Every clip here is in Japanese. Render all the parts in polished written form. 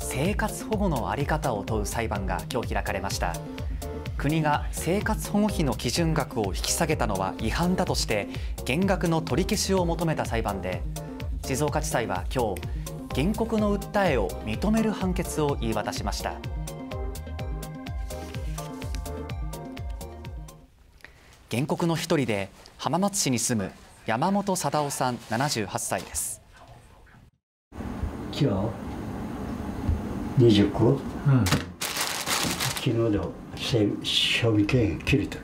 生活保護の在り方を問う裁判が今日開かれました。国が生活保護費の基準額を引き下げたのは違反だとして減額の取り消しを求めた裁判で、静岡地裁は今日原告の訴えを認める判決を言い渡しました。原告の一人で浜松市に住む山本貞夫さん78歳です。 今日29、昨日で賞味期限切れてる。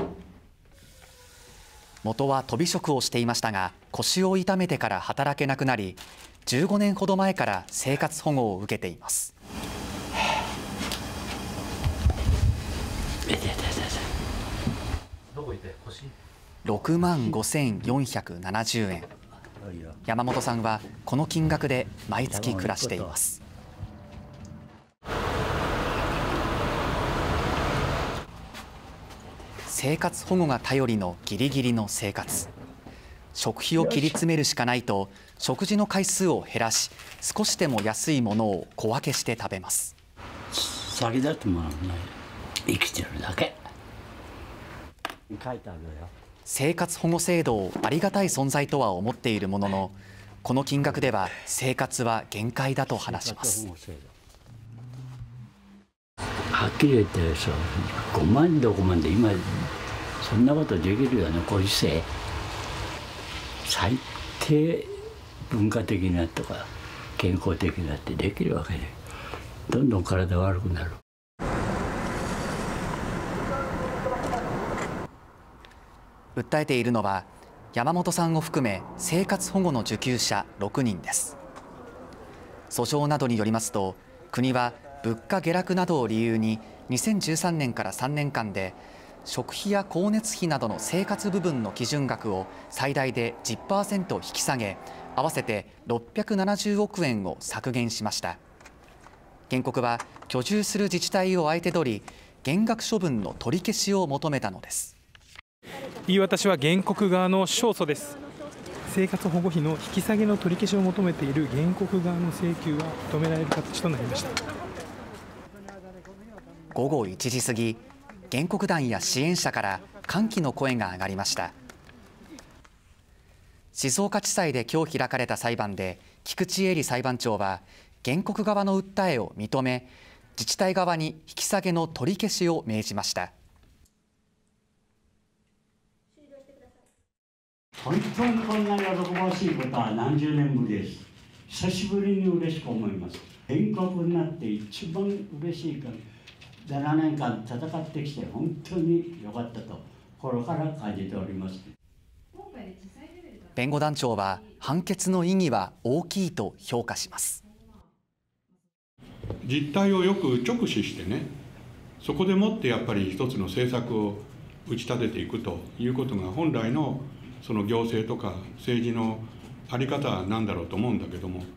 元はとび職をしていましたが、腰を痛めてから働けなくなり、15年ほど前から生活保護を受けています。6万5470円。山本さんはこの金額で毎月暮らしています。生活保護が頼りのギリギリの生活。食費を切り詰めるしかないと食事の回数を減らし、少しでも安いものを小分けして食べます。 先だってものない、生きてるだけ。書いてあるよ。 生活保護制度をありがたい存在とは思っているものの、この金額では生活は限界だと話します。 はっきり言って5万6万で今そんなことできるようなご時世、最低文化的なとか健康的なってできるわけで、どんどん体悪くなる。 訴えているのは山本さんを含め生活保護の受給者6人です。訴訟などによりますと、国は物価下落などを理由に2013年から3年間で食費や光熱費などの生活部分の基準額を最大で 10% 引き下げ、合わせて670億円を削減しました。原告は居住する自治体を相手取り、減額処分の取り消しを求めたのです。 言い渡しは原告側の勝訴です。生活保護費の引き下げの取り消しを求めている原告側の請求は認められる形となりました。 午後1時過ぎ、原告団や支援者から歓喜の声が上がりました。静岡地裁で今日開かれた裁判で、菊池英里裁判長は原告側の訴えを認め、自治体側に引き下げの取り消しを命じました。 本当にこんな喜ばしいことは何十年ぶりです。久しぶりに嬉しく思います。原告になって一番嬉しいから、7年間戦ってきて本当に良かったと心から感じております。 弁護団長は判決の意義は大きいと評価します。 実態をよく直視してね、そこでもってやっぱり一つの政策を打ち立てていくということが本来のその行政とか政治の在り方なんだろうと思うんだけども、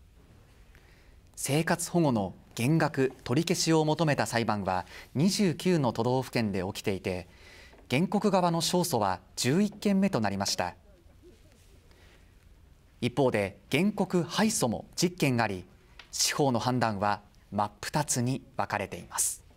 生活保護の減額取り消しを求めた裁判は29の都道府県で起きていて、原告側の勝訴は11件目となりました。一方で原告敗訴も10件あり、司法の判断は真っ二つに分かれています。